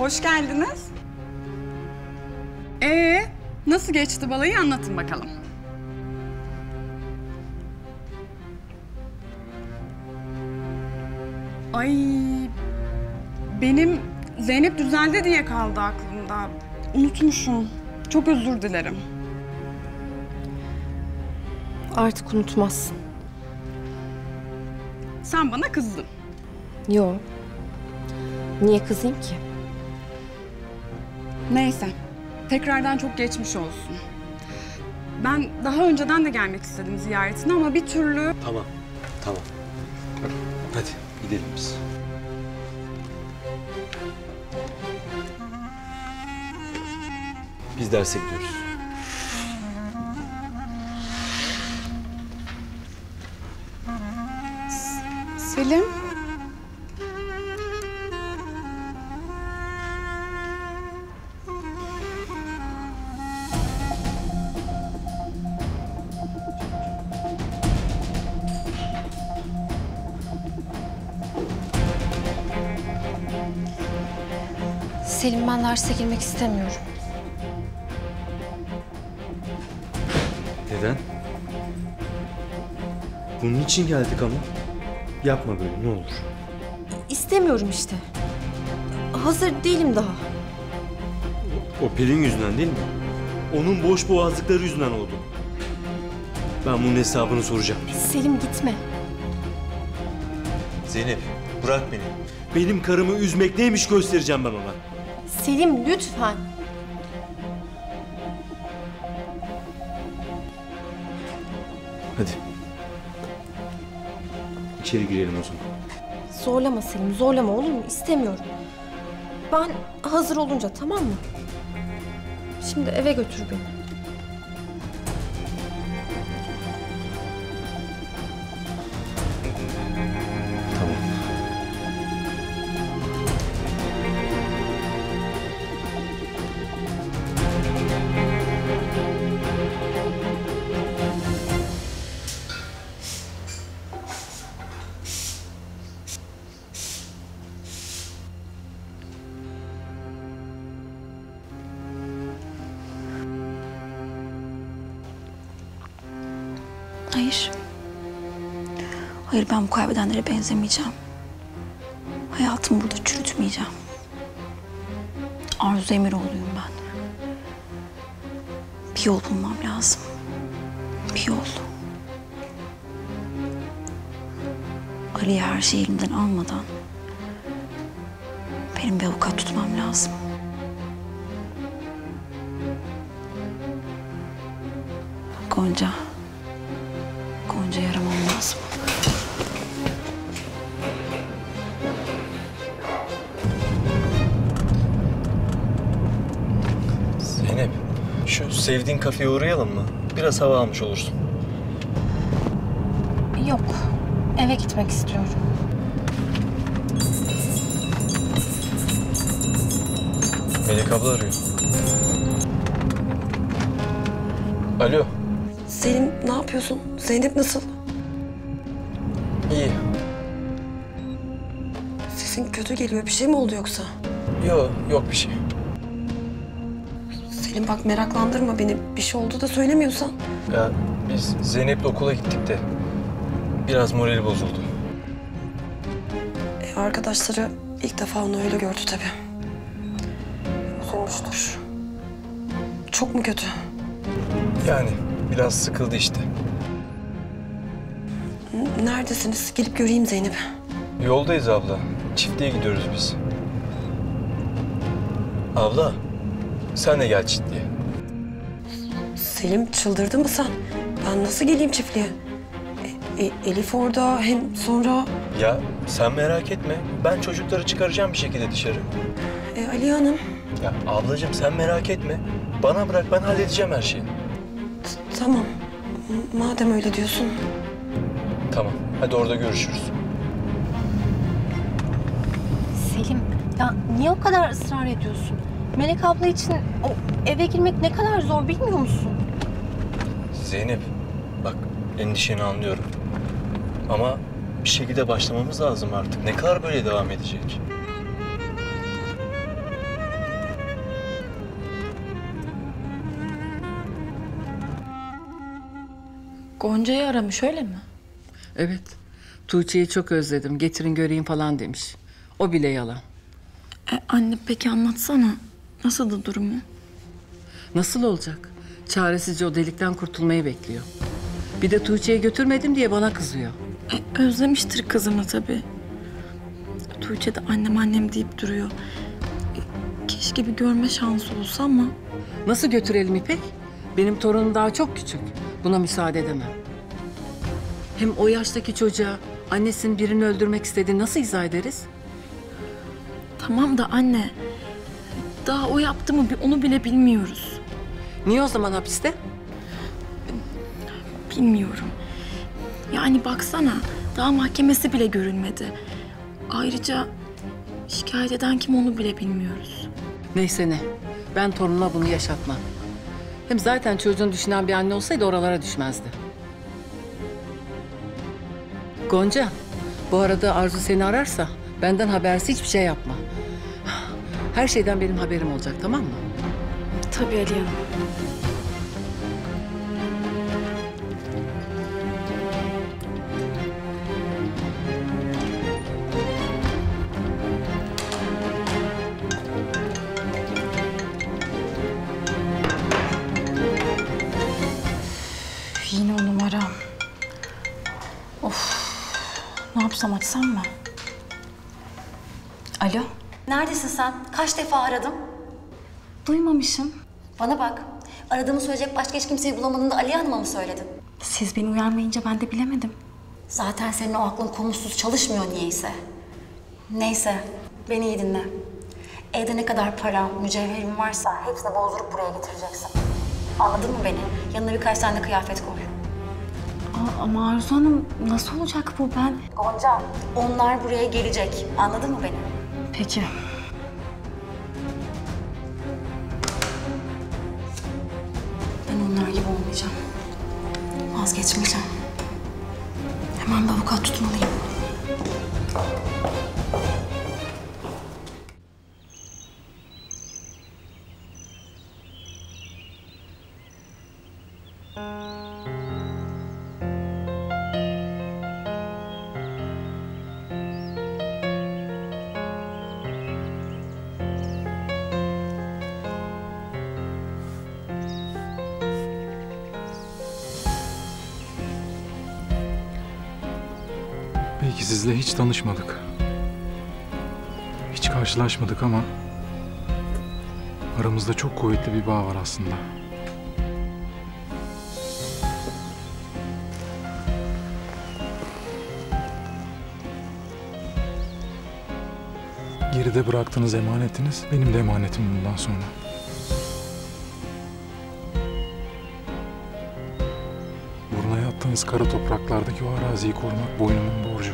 hoş geldiniz. Nasıl geçti balayı anlatın bakalım. Ay, benim Zeynep düzeldi diye kaldı aklımda. Unutmuşum. Çok özür dilerim. Artık unutmazsın. Sen bana kızdın. Yo. Niye kızayım ki? Neyse. Tekrardan çok geçmiş olsun. Ben daha önceden de gelmek istedim ziyaretine ama bir türlü... Tamam. Hadi gidelim biz. Biz derse gidiyoruz. Selim. Selim, ben derse girmek istemiyorum. Neden? Bunun için geldik ama. Yapma böyle ne olur. İstemiyorum işte. Hazır değilim daha. O Pelin yüzünden değil mi? Onun boş boğazlıkları yüzünden oldu. Ben bunun hesabını soracağım. Selim, gitme. Zeynep bırak beni. Benim karımı üzmek neymiş göstereceğim ben ona. Selim, lütfen. Hadi. İçeri girelim o zaman. Zorlama Selim, zorlama, olur mu? İstemiyorum. Ben hazır olunca, tamam mı? Şimdi eve götür beni. Tamam. Hayır. Hayır, ben bu kaybedenlere benzemeyeceğim. Hayatımı burada çürütmeyeceğim. Arzu Emiroğlu'yum ben. Bir yol bulmam lazım. Bir yol. Ali'ye her şeyi elimden almadan benim bir avukat tutmam lazım. Gonca. Gonca'yı aramam lazım. Zeynep, şu sevdiğin kafeye uğrayalım mı? Biraz hava almış olursun. Yok, eve gitmek istiyorum. Melek abla arıyor. Alo. Selim, ne yapıyorsun? Zeynep nasıl? İyi. Sesin kötü geliyor. Bir şey mi oldu yoksa? Yok bir şey. Selim bak, meraklandırma beni. Bir şey oldu da söylemiyorsan. Ya biz Zeynep'le okula gittik de biraz morali bozuldu. Arkadaşları ilk defa onu öyle gördü tabii. Üzülmüştür. Çok mu kötü? Yani biraz sıkıldı işte. Neredesiniz? Gelip göreyim Zeynep'i. Yoldayız abla. Çiftliğe gidiyoruz biz. Abla, sen de gel çiftliğe. Selim, çıldırdın mı sen? Ben nasıl geleyim çiftliğe? Elif orada, hem sonra... Ya sen merak etme. Ben çocukları çıkaracağım bir şekilde dışarı. Aliye Hanım. Ya ablacığım sen merak etme. Bana bırak, ben halledeceğim her şeyi. Tamam. Madem öyle diyorsun. Tamam, hadi orada görüşürüz. Selim, ya niye o kadar ısrar ediyorsun? Melek abla için o eve girmek ne kadar zor bilmiyor musun? Zeynep, bak endişeni anlıyorum. Ama bir şekilde başlamamız lazım artık. Ne kadar böyle devam edecek? Gonca'yı aramış öyle mi? Evet. Tuğçe'yi çok özledim. Getirin göreyim falan demiş. O bile yalan. Anne peki anlatsana. Nasıldı durumu? Nasıl olacak? Çaresizce o delikten kurtulmayı bekliyor. Bir de Tuğçe'yi götürmedim diye bana kızıyor. Özlemiştir kızını tabii. Tuğçe de annem annem deyip duruyor. Keşke bir görme şansı olsa ama... Nasıl götürelim İpek? Benim torunum daha çok küçük. Buna müsaade edemem. Hem o yaştaki çocuğa annesinin birini öldürmek istediğini nasıl izah ederiz? Tamam da anne, daha o yaptı mı onu bile bilmiyoruz. Niye o zaman hapiste? Bilmiyorum. Yani baksana, daha mahkemesi bile görülmedi. Ayrıca şikayet eden kim onu bile bilmiyoruz. Neyse ne. Ben torunuma bunu yaşatmam. Hem zaten çocuğunu düşünen bir anne olsaydı oralara düşmezdi. Gonca, bu arada Arzu seni ararsa benden habersiz hiçbir şey yapma. Her şeyden benim haberim olacak, tamam mı? Tabii Aliye Hanım. Yine o numara. Of. Ne yapsam, açsam mı? Alo? Neredesin sen? Kaç defa aradım? Duymamışım. Bana bak. Aradığımı söyleyecek başka hiç kimseyi bulamadığında Aliye Hanım'a mı söyledin? Siz beni uyarmayınca ben de bilemedim. Zaten senin o aklın konutsuz çalışmıyor niyeyse. Neyse, beni iyi dinle. Evde ne kadar para, mücevherin varsa hepsini bozdurup buraya getireceksin. Anladın mı beni? Yanına birkaç tane de kıyafet koy. Ama Arzu Hanım, nasıl olacak bu ben? Gonca, onlar buraya gelecek. Anladın mı beni? Peki. Ben onlar gibi olmayacağım. Vazgeçmeyeceğim. Hemen bir avukat tutmalıyım. Belki sizle hiç tanışmadık. Hiç karşılaşmadık ama aramızda çok kuvvetli bir bağ var aslında. Geride bıraktığınız emanetiniz benim de emanetim bundan sonra. Buruna yattığınız kara topraklardaki o araziyi korumak boynumun borcu.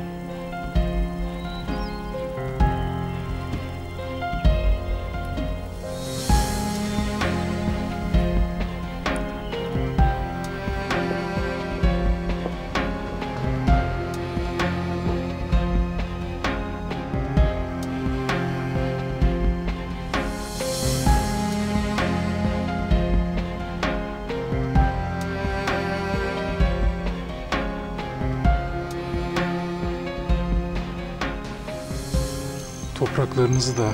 Topraklarınızı da,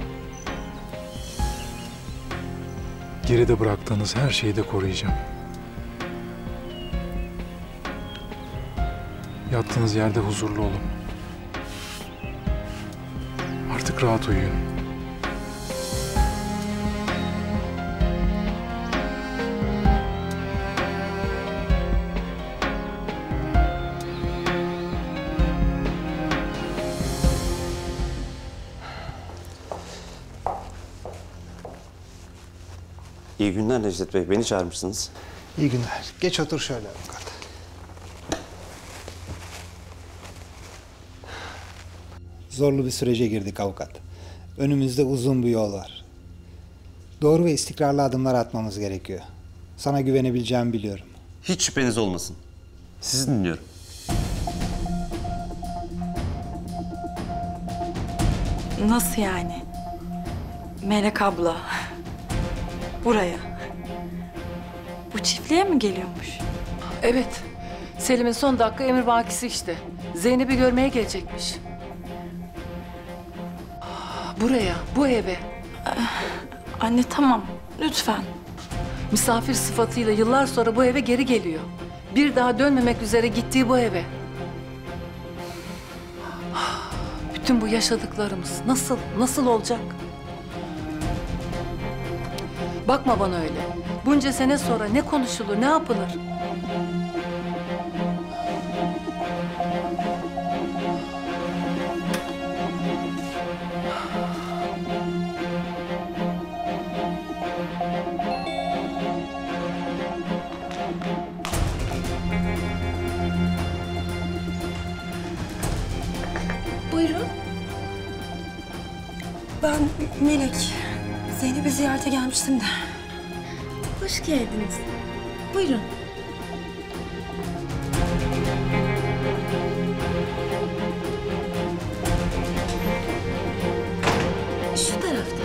geride bıraktığınız her şeyi de koruyacağım. Yattığınız yerde huzurlu olun. Artık rahat uyuyun. İyi günler Necdet Bey. Beni çağırmışsınız. İyi günler. Geç otur şöyle avukat. Zorlu bir sürece girdik avukat. Önümüzde uzun bir yol var. Doğru ve istikrarlı adımlar atmamız gerekiyor. Sana güvenebileceğimi biliyorum. Hiç şüpheniz olmasın. Sizi dinliyorum. Nasıl yani? Melek abla. Buraya. Bu çiftliğe mi geliyormuş? Evet. Selim'in son dakika emrivakisi işte. Zeynep'i görmeye gelecekmiş. Buraya, bu eve. Anne tamam, lütfen. Misafir sıfatıyla yıllar sonra bu eve geri geliyor. Bir daha dönmemek üzere gittiği bu eve. Bütün bu yaşadıklarımız nasıl olacak? Bakma bana öyle. Bunca sene sonra ne konuşulur, ne yapılır? Buyurun. Ben Melek. Zeynep'i ziyarete gelmiştim de. Hoş geldiniz. Buyurun. Şu tarafta.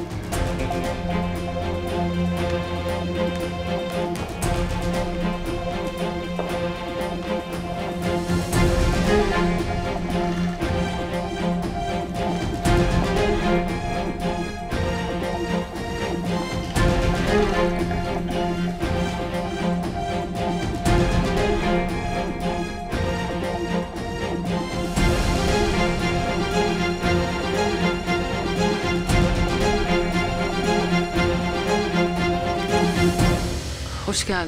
Hoş geldin.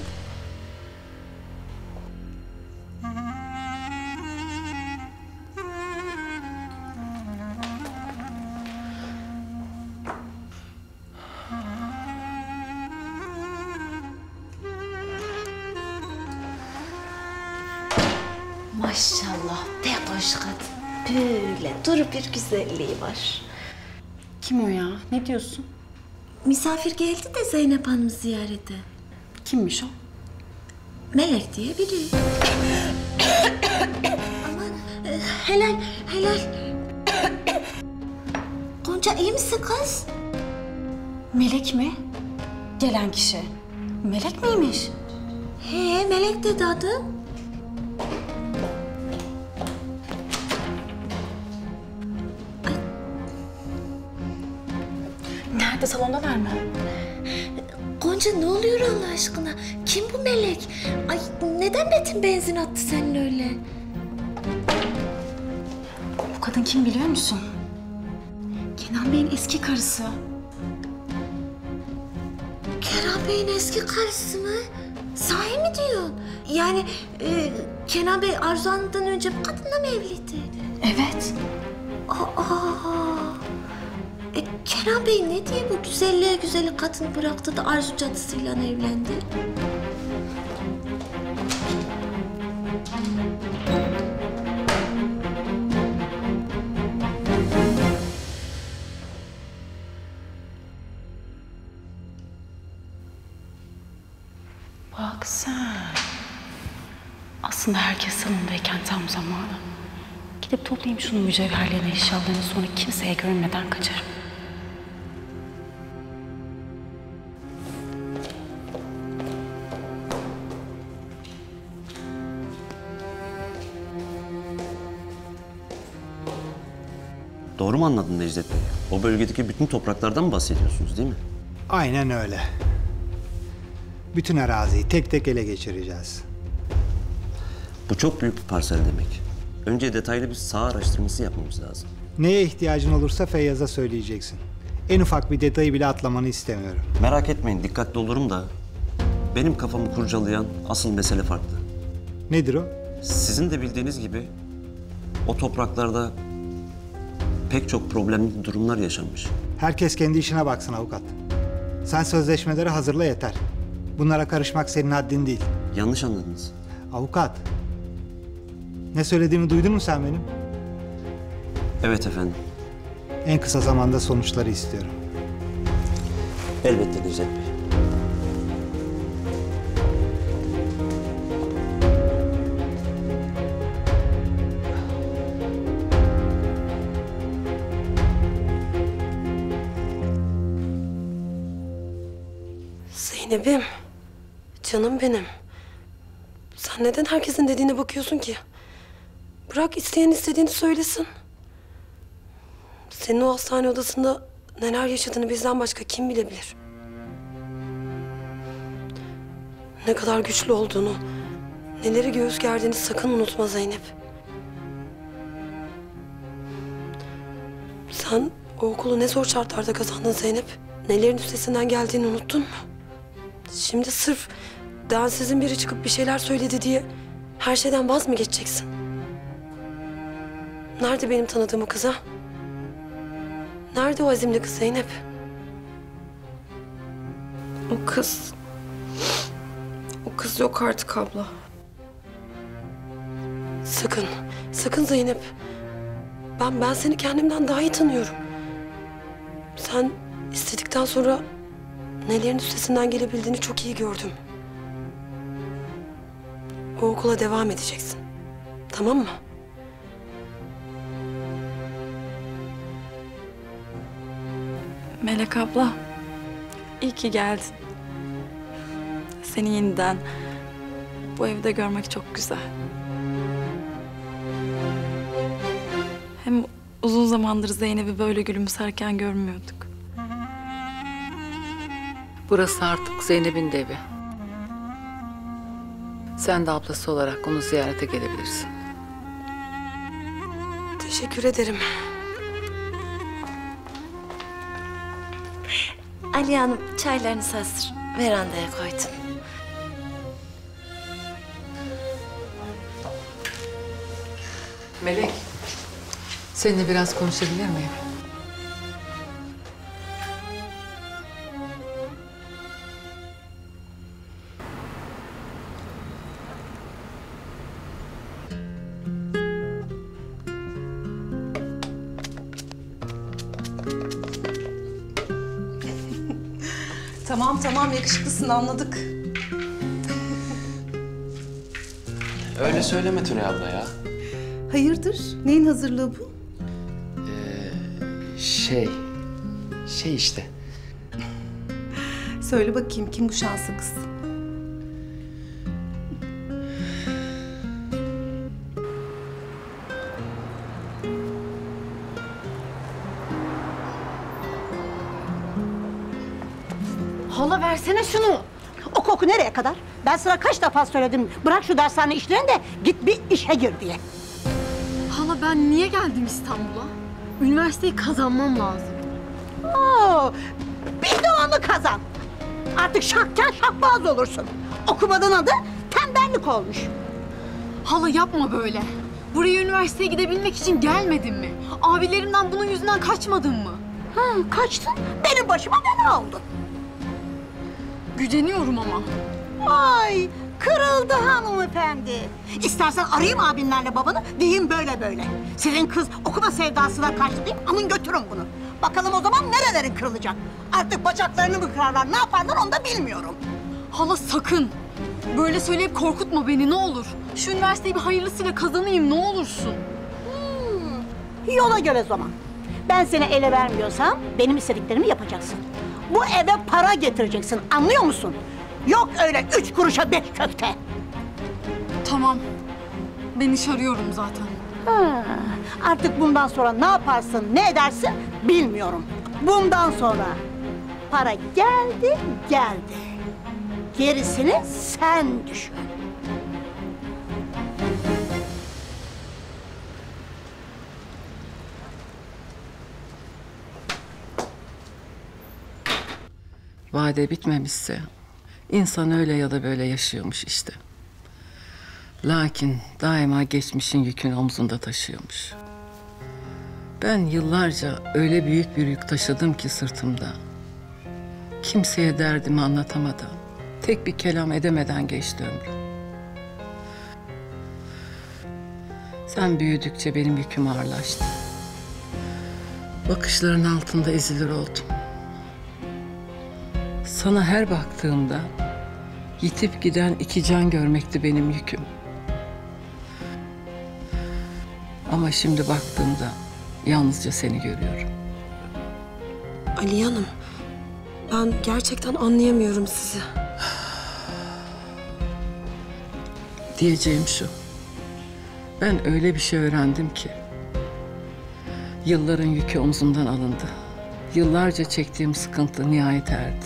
Maşallah pek hoş kadın. Böyle duru bir güzelliği var. Kim o ya? Ne diyorsun? Misafir geldi de Zeynep Hanım'ı ziyarete. Kimmiş o? Melek diye biri. Aman helal. Gonca iyi misin kız? Melek mi? Gelen kişi. Melek miymiş? He Melek dedi adı. Nerede, salondalar mı? Gonca ne oluyor Allah aşkına? Kim bu Melek? Ay neden Betim benzin attı senin öyle? Bu kadın kim biliyor musun? Kenan Bey'in eski karısı. Kenan Bey'in eski karısı mı? Sahi mi diyorsun? Yani Kenan Bey Arzu Hanım'dan önce bu kadınla mı evliydi? Evet. Kenan Bey ne diye bu güzelliğe güzeli kadını bıraktı da Arzu cadısıyla evlendi? Bak sen. Aslında herkes salondayken tam zamanı. Gidip toplayayım şunun mücevherlerini, eşyalarını, sonra kimseye görünmeden kaçarım. Doğru mu anladın Necdet Bey? O bölgedeki bütün topraklardan mı bahsediyorsunuz değil mi? Aynen öyle. Bütün araziyi tek tek ele geçireceğiz. Bu çok büyük bir parsel demek. Önce detaylı bir saha araştırması yapmamız lazım. Neye ihtiyacın olursa Feyyaz'a söyleyeceksin. En ufak bir detayı bile atlamanı istemiyorum. Merak etmeyin, dikkatli olurum da benim kafamı kurcalayan asıl mesele farklı. Nedir o? Sizin de bildiğiniz gibi o topraklarda pek çok problemli durumlar yaşanmış. Herkes kendi işine baksın avukat. Sen sözleşmeleri hazırla yeter. Bunlara karışmak senin haddin değil. Yanlış anladınız. Avukat. Ne söylediğimi duydun mu sen benim? Evet efendim. En kısa zamanda sonuçları istiyorum. Elbette Necdet Bey. Zeynep'im, canım benim. Sen neden herkesin dediğine bakıyorsun ki? Bırak isteyen istediğini söylesin. Senin o hastane odasında neler yaşadığını bizden başka kim bilebilir? Ne kadar güçlü olduğunu, neleri göğüs gerdiğini sakın unutma Zeynep. Sen o okulu ne zor şartlarda kazandın Zeynep. Nelerin üstesinden geldiğini unuttun mu? Şimdi sırf densizin biri çıkıp bir şeyler söyledi diye her şeyden vaz mı geçeceksin? Nerede benim tanıdığım o kız ha? Nerede o azimli kız Zeynep? O kız... O kız yok artık abla. Sakın, sakın Zeynep. Ben seni kendimden daha iyi tanıyorum. Sen istedikten sonra nelerin üstesinden gelebildiğini çok iyi gördüm. O okula devam edeceksin. Tamam mı? Melek abla, iyi ki geldin. Seni yeniden bu evde görmek çok güzel. Hem uzun zamandır Zeynep'i böyle gülümserken görmüyorduk. Burası artık Zeynep'in de evi. Sen de ablası olarak onu ziyarete gelebilirsin. Teşekkür ederim. Aliye Hanım çaylarınız hazır. Verandaya koydum. Melek, seninle biraz konuşabilir miyim? Tamam yakışıklısın anladık. Öyle söyleme Tülay abla ya. Hayırdır? Neyin hazırlığı bu? Şey işte. Söyle bakayım kim bu şanslı kız? Hala versene şunu. O koku nereye kadar? Ben sana kaç defa söyledim. Bırak şu dershane işlerini de git bir işe gir diye. Hala ben niye geldim İstanbul'a? Üniversiteyi kazanmam lazım. Oo, bir de onu kazan. Artık şakken şakbaz olursun. Okumanın adı tembellik olmuş. Hala yapma böyle. Buraya üniversiteye gidebilmek için gelmedin mi? Abilerimden bunun yüzünden kaçmadın mı? Ha, kaçtın. Benim başıma bela oldun. Güceniyorum ama. Ay, kırıldı hanımefendi. İstersen arayayım abinlerle babanı, diyeyim böyle böyle. Sizin kız okuma sevdasına kaçtı diyeyim, alın götürün bunu. Bakalım o zaman nerelerin kırılacak? Artık bacaklarını mı kırarlar, ne yaparlar onu da bilmiyorum. Hala sakın. Böyle söyleyip korkutma beni ne olur. Şu üniversiteyi bir hayırlısıyla kazanayım ne olursun. Yola göre zaman. Ben seni ele vermiyorsam benim istediklerimi yapacaksın. Bu eve para getireceksin, anlıyor musun? Yok öyle 3 kuruşa 5 köfte. Tamam. Ben iş arıyorum zaten. Ha, artık bundan sonra ne yaparsın, ne edersin bilmiyorum. Bundan sonra para geldi. Gerisini sen düşün. Vade bitmemişse insan öyle ya da böyle yaşıyormuş işte. Lakin daima geçmişin yükünü omzunda taşıyormuş. Ben yıllarca öyle büyük bir yük taşıdım ki sırtımda. Kimseye derdimi anlatamadan, tek bir kelam edemeden geçti ömrüm. Sen büyüdükçe benim yüküm ağırlaştı. Bakışların altında ezilir oldum. Sana her baktığımda yitip giden iki can görmekti benim yüküm. Ama şimdi baktığımda yalnızca seni görüyorum. Aliye Hanım, ben gerçekten anlayamıyorum sizi. Diyeceğim şu. Ben öyle bir şey öğrendim ki. Yılların yükü omzumdan alındı. Yıllarca çektiğim sıkıntı nihayet erdi.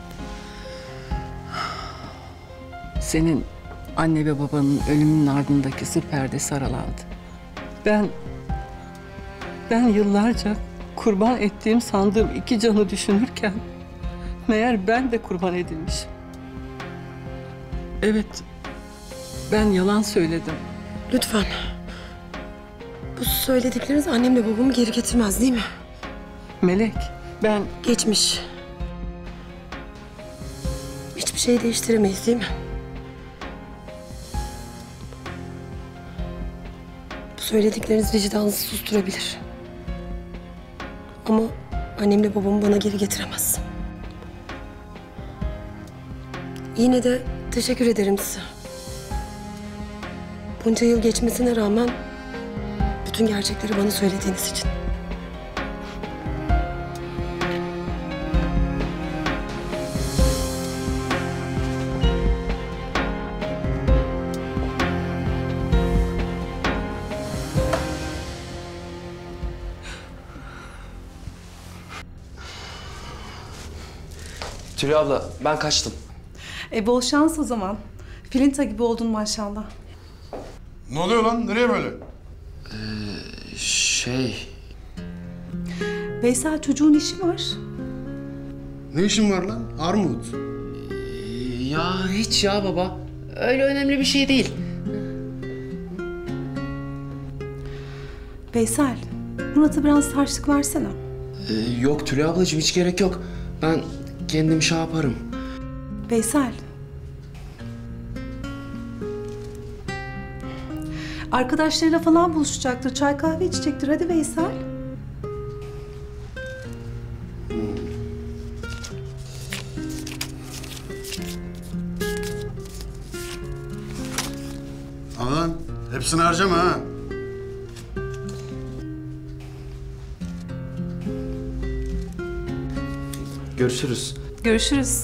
Senin anne ve babanın ölümünün ardındaki sır perdesi aralandı. Ben yıllarca kurban ettiğim sandığım 2 canı düşünürken meğer ben de kurban edilmişim. Evet, ben yalan söyledim. Lütfen. Bu söyledikleriniz annemle babamı geri getirmez değil mi? Melek, ben... Geçmiş. Hiçbir şey değiştiremeyiz değil mi? Bu söyledikleriniz vicdanınızı susturabilir. Ama annemle babamı bana geri getiremez. Yine de teşekkür ederim size. Bunca yıl geçmesine rağmen bütün gerçekleri bana söylediğiniz için. Tülay abla ben kaçtım. Bol şans o zaman. Filinta gibi oldun maşallah. Ne oluyor lan? Nereye böyle? Veysel çocuğun işi var. Ne işin var lan? Armut. Ya hiç ya baba. Öyle önemli bir şey değil. Veysel, Murat'a biraz harçlık versene. Yok Tülay ablacığım hiç gerek yok. Ben kendim şey yaparım. Veysel. Arkadaşlarıyla falan buluşacaktır. Çay kahve içecektir. Hadi Veysel. Al lan. Hepsini harcama ha. Görüşürüz. Görüşürüz.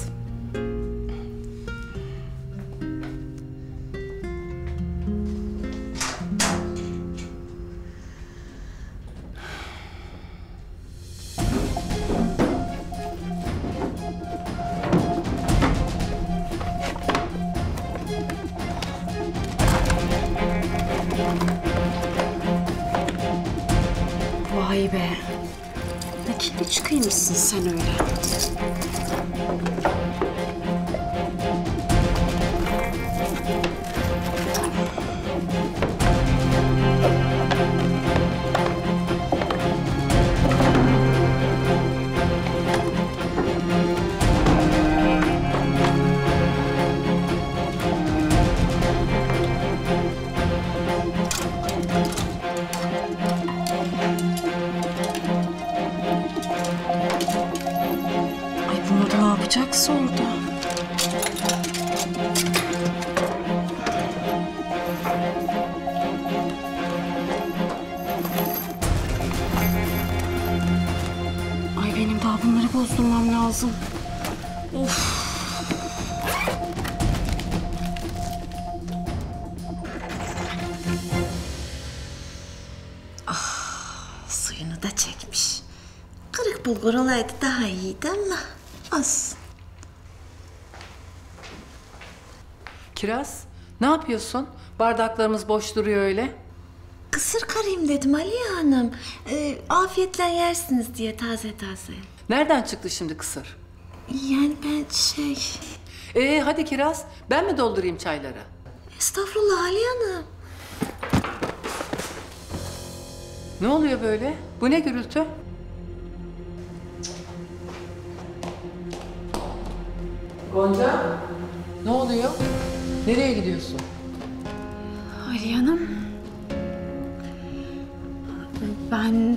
Vay be. Ne kirli çıkıymışsın sen öyle. Ne yapacaksa orada. Ay benim daha bunları bozdurmam lazım. Of. Suyunu da çekmiş. Kırık bulgur olaydı daha iyiydi ama az. Kiraz, ne yapıyorsun? Bardaklarımız boş duruyor öyle. Kısır karayım dedim Aliye Hanım. Afiyetle yersiniz diye taze taze. Nereden çıktı şimdi kısır? Yani ben Hadi Kiraz, ben mi doldurayım çayları? Estağfurullah Aliye Hanım. Ne oluyor böyle? Bu ne gürültü? Gonca, ne oluyor? Nereye gidiyorsun? Aliye Hanım. Ben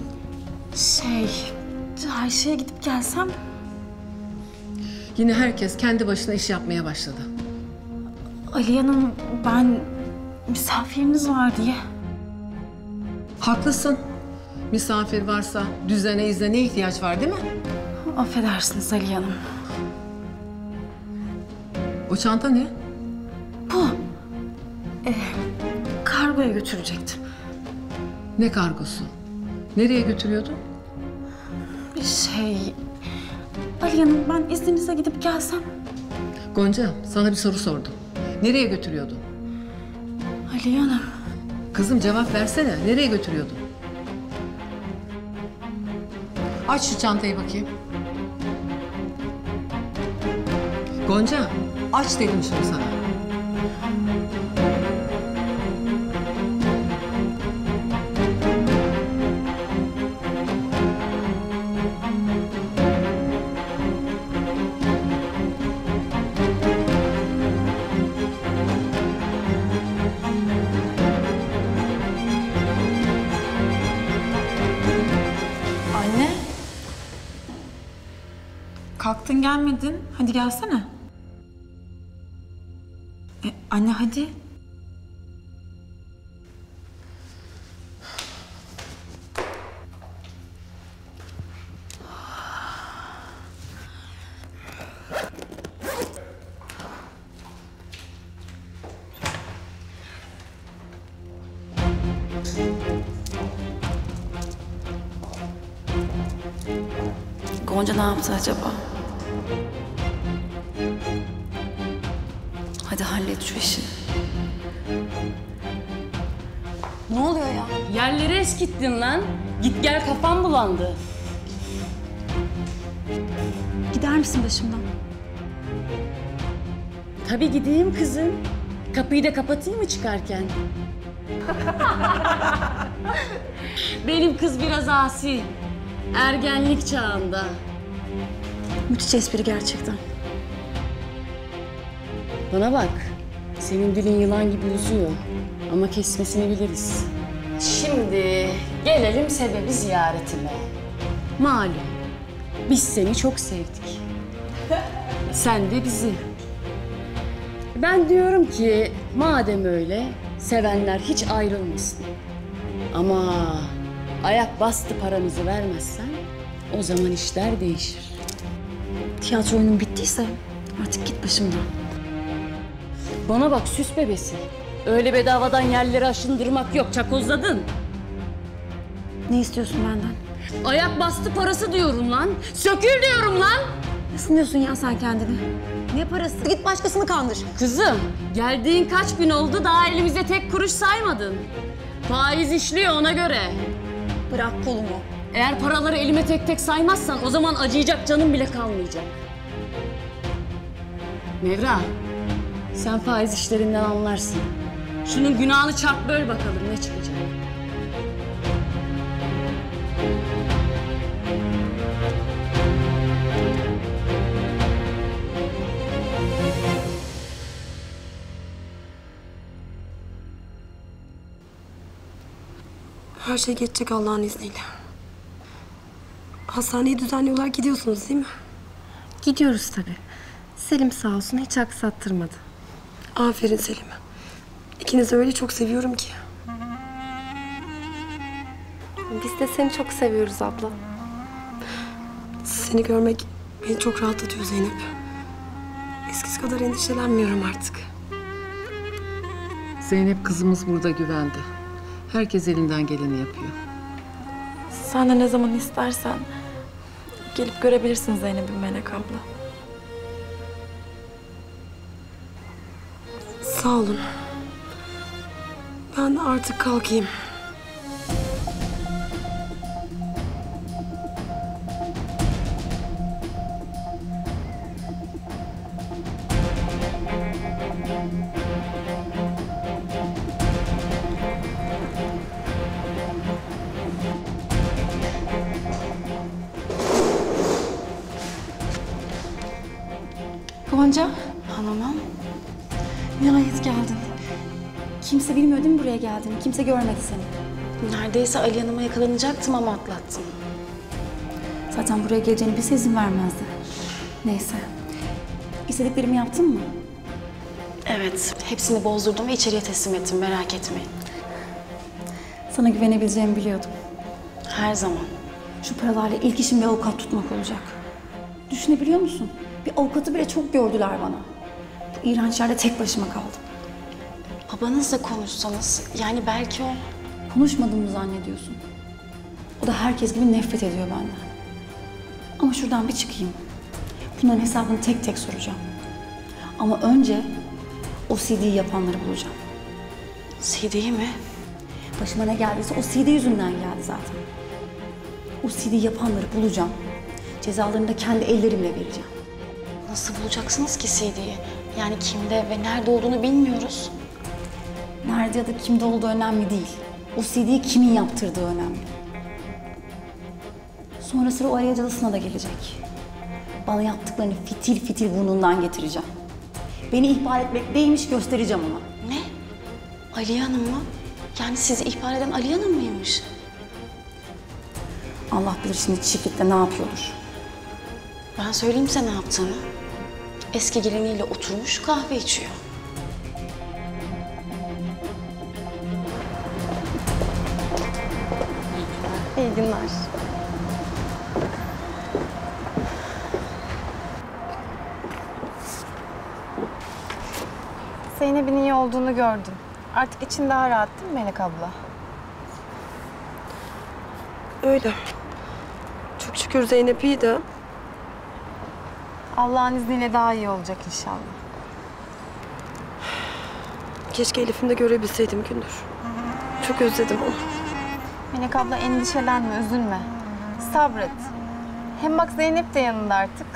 Ayşe'ye gidip gelsem. Yine herkes kendi başına iş yapmaya başladı. Aliye Hanım, ben misafiriniz var diye. Haklısın. Misafir varsa düzene izne ihtiyaç var değil mi? Affedersiniz Aliye Hanım. O çanta ne? Bu. Kargoya götürecektim. Ne kargosu? Nereye götürüyordun? Aliye Hanım, ben izninizle gidip gelsem. Gonca, sana bir soru sordum. Nereye götürüyordun? Aliye Hanım. Kızım cevap versene. Nereye götürüyordun? Aç şu çantayı bakayım. Gonca, aç dedim şunu sana. Anne. Kalktın gelmedin. Hadi gelsene. Anne hadi. Gonca ne yaptı acaba? Hadi hallet şu işi. Ne oluyor ya? Yerleri eskittin lan. Git gel, kafam bulandı. Gider misin başımdan? Tabii gideyim kızım. Kapıyı da kapatayım mı çıkarken? Benim kız biraz asi. Ergenlik çağında. Müthiş espri gerçekten. Bana bak. Senin dilin yılan gibi uzuyor. Ama kesmesini biliriz. Şimdi gelelim sebebi ziyaretime. Malum. Biz seni çok sevdik. Sen de bizi. Ben diyorum ki madem öyle, sevenler hiç ayrılmasın. Ama ayak bastı paramızı vermezsen o zaman işler değişir. Tiyatro oyunun bittiyse artık git başımdan. Bana bak süs bebesi. Öyle bedavadan yerleri aşındırmak yok, çakozladın. Ne istiyorsun benden? Ayak bastı parası diyorum lan. Sökül diyorum lan. Ne sanıyorsun ya sen kendini? Ne parası? Git başkasını kandır. Kızım, geldiğin kaç gün oldu, daha elimize tek kuruş saymadın. Faiz işliyor ona göre. Bırak kolumu. Eğer paraları elime tek tek saymazsan o zaman acıyacak canım bile kalmayacak. Mevra, sen faiz işlerinden anlarsın. Şunun günahını çarp böl bakalım ne çıkacak. Her şey geçecek Allah'ın izniyle. Hastaneye düzenli olarak gidiyorsunuz değil mi? Gidiyoruz tabii. Selim sağ olsun hiç aksattırmadı. Aferin Selim. İkinizi öyle çok seviyorum ki. Biz de seni çok seviyoruz abla. Seni görmek beni çok rahatlatıyor Zeynep. Eskisi kadar endişelenmiyorum artık. Zeynep kızımız burada güvende. Herkes elinden geleni yapıyor. Sen de ne zaman istersen gelip görebilirsin Zeynep'i Melek abla. Sağ olun. Ben artık kalkayım. Gonca, Hanımım. nihayet geldin. Kimse bilmiyor değil mi buraya geldiğini? Kimse görmedi seni. Neredeyse Ali Hanım'a yakalanacaktım ama atlattım. Zaten buraya geleceğini bilse izin vermezdi. Neyse. İstediklerimi yaptın mı? Evet, hepsini bozdurdum ve içeriye teslim ettim, merak etmeyin. Sana güvenebileceğimi biliyordum. Her zaman. Şu paralarla ilk işim bir avukat tutmak olacak. Düşünebiliyor musun? Bir avukatı bile çok gördüler bana. Bu iğrenç yerde tek başıma kaldım. Babanızla konuşsanız, yani belki o... Konuşmadığımı zannediyorsun. O da herkes gibi nefret ediyor benden. Ama şuradan bir çıkayım. Bunların hesabını tek tek soracağım. Ama önce o CD'yi yapanları bulacağım. CD'yi mi? Başıma ne geldiyse o CD yüzünden geldi zaten. O CD'yi yapanları bulacağım. Cezalarını da kendi ellerimle vereceğim. Nasıl bulacaksınız ki CD'yi? Yani kimde ve nerede olduğunu bilmiyoruz. Nerede ya da kimde olduğu önemli değil. O CD'yi kimin yaptırdığı önemli. Sonra sıra o Aliye cadısına da gelecek. Bana yaptıklarını fitil fitil burnundan getireceğim. Beni ihbar etmek neymiş göstereceğim ona. Ne? Aliye Hanım mı? Yani sizi ihbar eden Aliye Hanım mıymış? Allah bilir şimdi çiftlikte ne yapıyordur. Ben söyleyeyim size ne yaptığını. Eski geliniyle oturmuş kahve içiyor. İyi günler. Zeynep'in iyi olduğunu gördüm. Artık için daha rahat değil mi Melek abla? Öyle. Çok şükür Zeynep iyi de. Allah'ın izniyle daha iyi olacak inşallah. Keşke Elif'ini de görebilseydim Gündür. Çok özledim onu. Melek abla endişelenme, üzülme. Sabret. Hem bak Zeynep de yanında artık.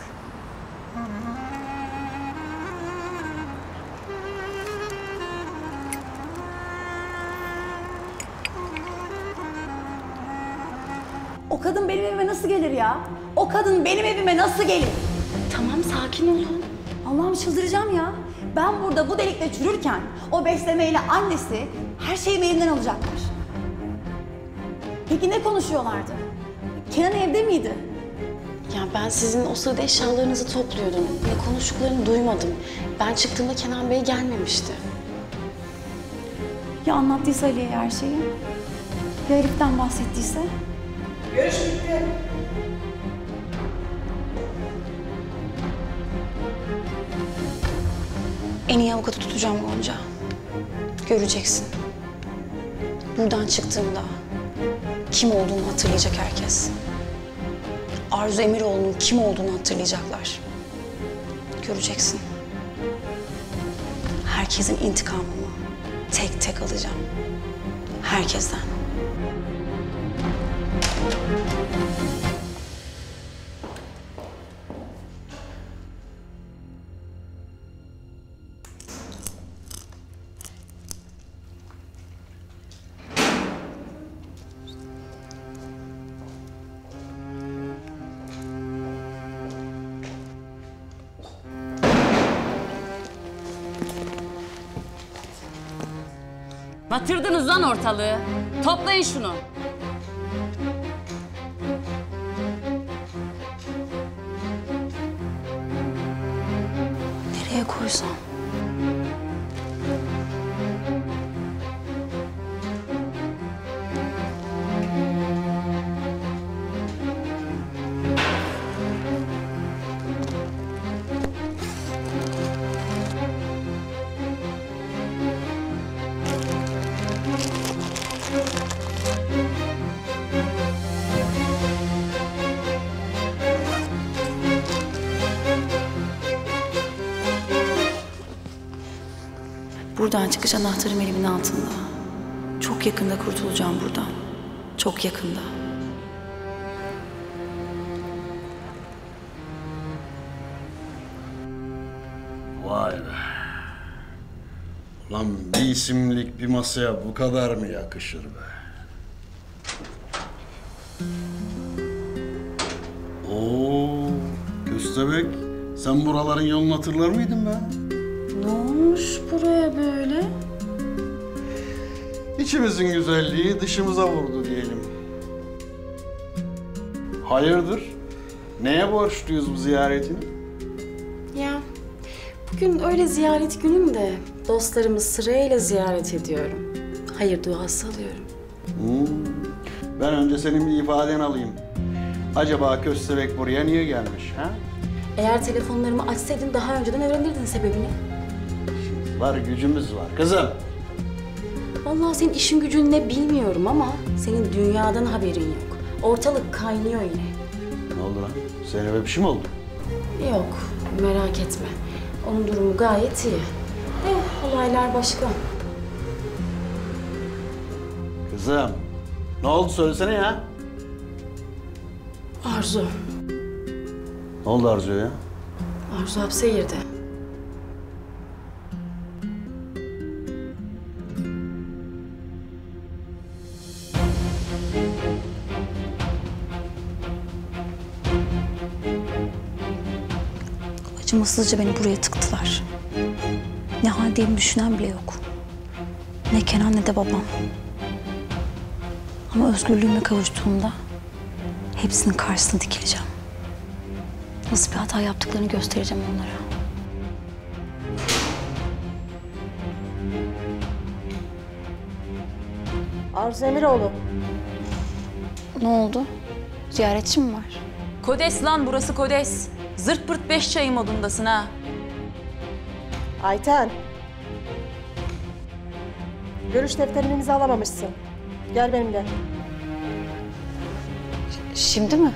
O kadın benim evime nasıl gelir ya? O kadın benim evime nasıl gelir? Tamam, sakin olun. Allah'ım çıldıracağım ya. Ben burada bu delikte çürürken o beslemeyle annesi her şeyi elimden alacaklar. Peki ne konuşuyorlardı? Kenan evde miydi? Ya ben sizin o sırada eşyalarınızı topluyordum. Ne konuştuklarını duymadım. Ben çıktığımda Kenan Bey gelmemişti. Ya anlattıysa Aliye'ye her şeyi? Ya Elif'ten bahsettiyse? Görüş bitti. En iyi avukatı tutacağım Gonca. Göreceksin. Buradan çıktığımda kim olduğunu hatırlayacak herkes. Arzu Emiroğlu'nun kim olduğunu hatırlayacaklar. Göreceksin. Herkesin intikamımı tek tek alacağım. Herkesten. Batırdınız lan ortalığı. Toplayın şunu. Nereye koysam? Buradan çıkış anahtarım elimin altında. Çok yakında kurtulacağım buradan. Çok yakında. Vay be. Ulan bir isimlik bir masaya bu kadar mı yakışır be? Oo, Köstebek, sen buraların yolunu hatırlar mıydın be? Ne olmuş buraya böyle? İçimizin güzelliği dışımıza vurdu diyelim. Hayırdır? Neye borçluyuz bu ziyaretini? Ya bugün öyle ziyaret günüm de dostlarımı sırayla ziyaret ediyorum. Hayır duası alıyorum. Ben önce senin bir ifaden alayım. Acaba Köstebek buraya niye gelmiş ha? Eğer telefonlarımı açsaydın daha önceden öğrenirdin sebebini. Var gücümüz var. Kızım Vallahi senin işin gücün ne bilmiyorum ama senin dünyadan haberin yok. Ortalık kaynıyor yine. Ne oldu lan? Zeynep'e bir şey mi oldu? Yok, merak etme. Onun durumu gayet iyi. Olaylar başka. Kızım, ne oldu söylesene ya. Arzu. Ne oldu Arzu'ya ya? Arzu hapse girdi. Acımasızca beni buraya tıktılar. Ne haldeyim düşünen bile yok. Ne Kenan ne de babam. Ama özgürlüğüme kavuştuğumda hepsinin karşısına dikileceğim. Nasıl bir hata yaptıklarını göstereceğim onlara. Arzu Emiroğlu. Ne oldu? Ziyaretçi mi var? Kodes lan burası Kodes. Zırt pırt 5 çayı modundasın ha. Ayten. Görüş defterini imzalamamışsın. Gel benimle. Şimdi mi?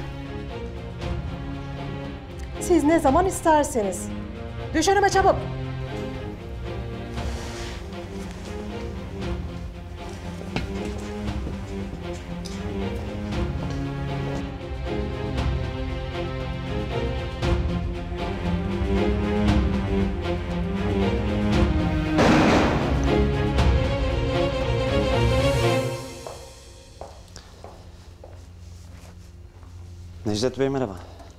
Siz ne zaman isterseniz. Düş önüme çabuk. Necdet Bey merhaba.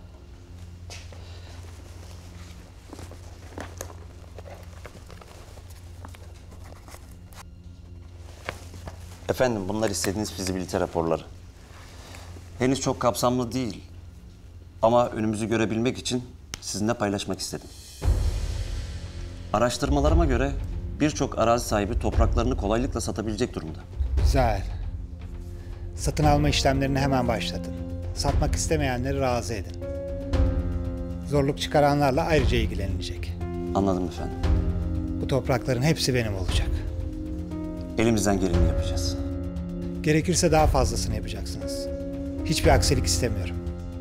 Efendim bunlar istediğiniz fizibilite raporları. Henüz çok kapsamlı değil. Ama önümüzü görebilmek için sizinle paylaşmak istedim. Araştırmalarıma göre birçok arazi sahibi topraklarını kolaylıkla satabilecek durumda. Güzel. Satın alma işlemlerini hemen başlatın. Satmak istemeyenleri razı edin. Zorluk çıkaranlarla ayrıca ilgilenilecek. Anladım efendim. Bu toprakların hepsi benim olacak. Elimizden geleni yapacağız. Gerekirse daha fazlasını yapacaksınız. Hiçbir aksilik istemiyorum.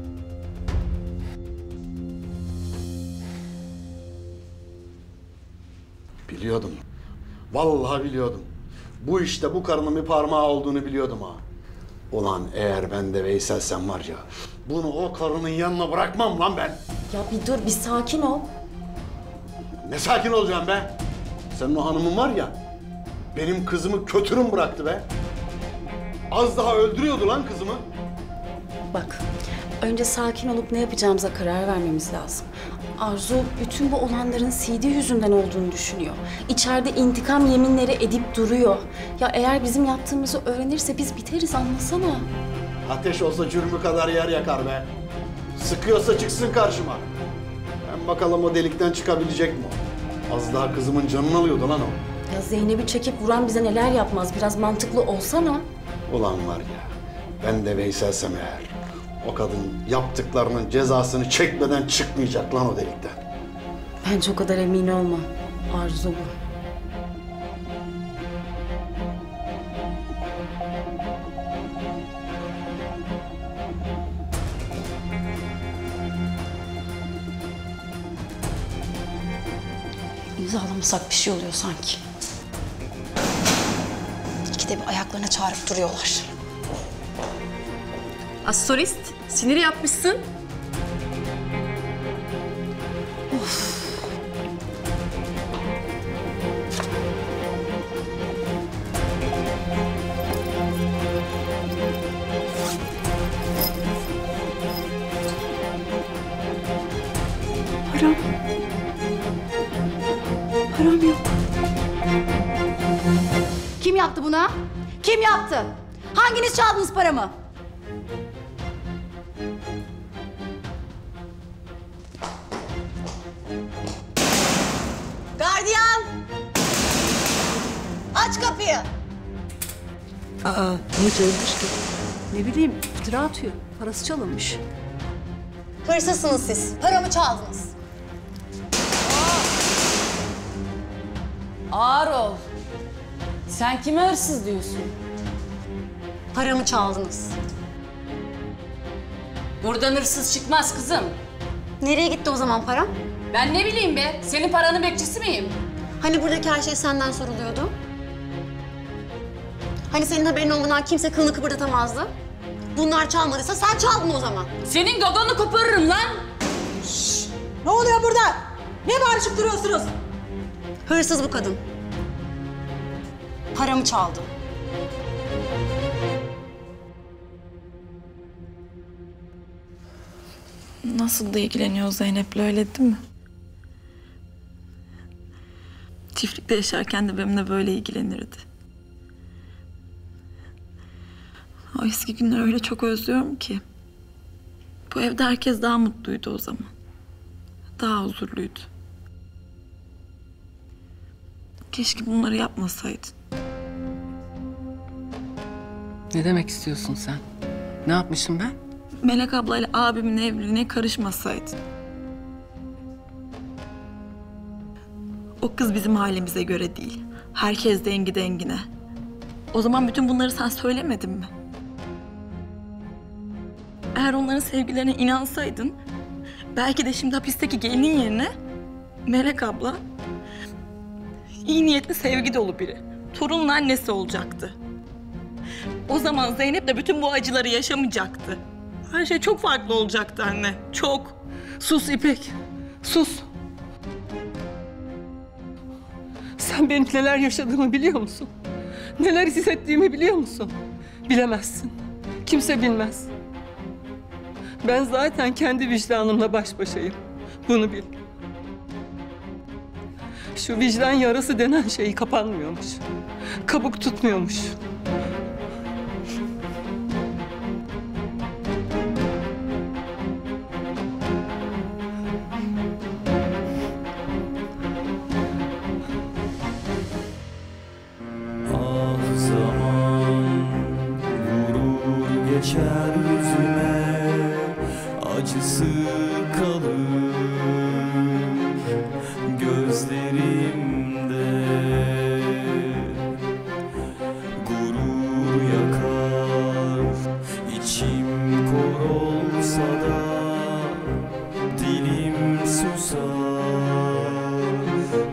Biliyordum. Vallahi biliyordum. Bu işte bu karının bir parmağı olduğunu biliyordum ha. Ulan eğer ben de Veysel'sem var ya, bunu o karının yanına bırakmam lan ben. Ya bir dur, bir sakin ol. Ne sakin olacağım be? Senin o hanımın var ya, benim kızımı kötürüm bıraktı be. Az daha öldürüyordu lan kızımı. Bak, önce sakin olup ne yapacağımıza karar vermemiz lazım. Arzu bütün bu olanların CD yüzünden olduğunu düşünüyor. İçeride intikam yeminleri edip duruyor. Ya eğer bizim yaptığımızı öğrenirse biz biteriz, anlasana. Ateş olsa cürmü kadar yer yakar be. Sıkıyorsa çıksın karşıma. Ben bakalım o delikten çıkabilecek mi o? Az daha kızımın canını alıyordu lan o. Ya Zeynep'i çekip vuran bize neler yapmaz, biraz mantıklı olsana. Ulan var ya, ben de Veysel'sem eğer, o kadın yaptıklarının cezasını çekmeden çıkmayacak lan o delikten. Bence o kadar emin olma. Arzu bu. İmzalamasak bir şey oluyor sanki. İkide bir ayaklarına çağırıp duruyorlar. Astrolist, sinir yapmışsın. Of. Param. Param yok. Kim yaptı buna? Kim yaptı? Hanginiz çaldınız paramı? Gardiyan! Aç kapıyı! Aa, niye çalınmış ki? Ne bileyim, iftira atıyor. Parası çalınmış. Hırsızsınız siz. Paramı çaldınız. Ağır ol. Sen kime hırsız diyorsun? Paramı çaldınız. Buradan hırsız çıkmaz kızım. Nereye gitti o zaman param? Ben ne bileyim be, senin paranın bekçisi miyim? Hani buradaki her şey senden soruluyordu? Hani senin haberin olmadan kimse kılını kıpırdatamazdı? Bunlar çalmadıysa sen çaldın o zaman. Senin gagonu koparırım lan! Ne oluyor burada? Ne bağırışıp duruyorsunuz? Hırsız bu kadın. Paramı çaldı. Nasıl da ilgileniyor Zeynep'le, öyle değil mi? Çiftlikte yaşarken de benimle böyle ilgilenirdi. O eski günleri öyle çok özlüyorum ki. Bu evde herkes daha mutluydu o zaman. Daha huzurluydu. Keşke bunları yapmasaydın. Ne demek istiyorsun sen? Ne yapmışım ben? Melek ablayla abimin evliliğine karışmasaydın. O kız bizim halimize göre değil. Herkes dengi dengine. O zaman bütün bunları sen söylemedin mi? Eğer onların sevgilerine inansaydın, belki de şimdi hapisteki gelinin yerine Melek abla iyi niyetli, sevgi dolu biri. Torunun annesi olacaktı. O zaman Zeynep de bütün bu acıları yaşamayacaktı. Her şey çok farklı olacaktı anne. Çok. Sus İpek, sus. Sen benim neler yaşadığımı biliyor musun? Neler hissettiğimi biliyor musun? Bilemezsin. Kimse bilmez. Ben zaten kendi vicdanımla baş başayım. Bunu bil. Şu vicdan yarası denen şey kapanmıyormuş. Kabuk tutmuyormuş. Geçer yüzüme, acısı kalır gözlerimde. Gurur yakar, içim kor olsa da dilim susar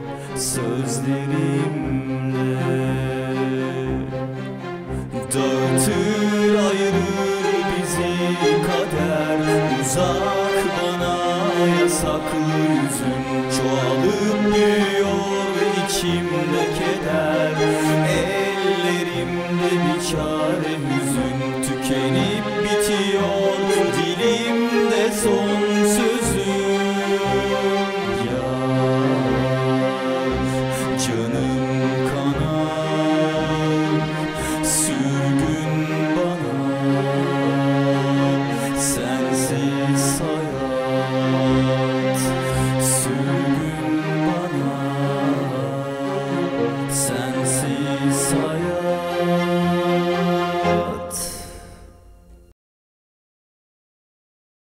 sözlerimle. Dağıtır ayırır bizi kader, uzak bana yasaklı yüzün. Çoğalıp büyüyor içimde keder, ellerimde bir çare hüzün. Tükenip bitiyor dilimde son sözüm. Yar, canım kanar, sürgün bana, sensiz hayat. Sürgün bana, sensiz hayat.